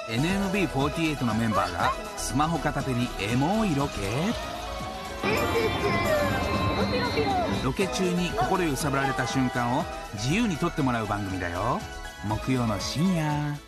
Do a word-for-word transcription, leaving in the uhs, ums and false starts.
エヌエムビーフォーティーエイト のメンバーがスマホ片手にエモいロケロケ中に心揺さぶられた瞬間を自由に撮ってもらう番組だよ。木曜の深夜。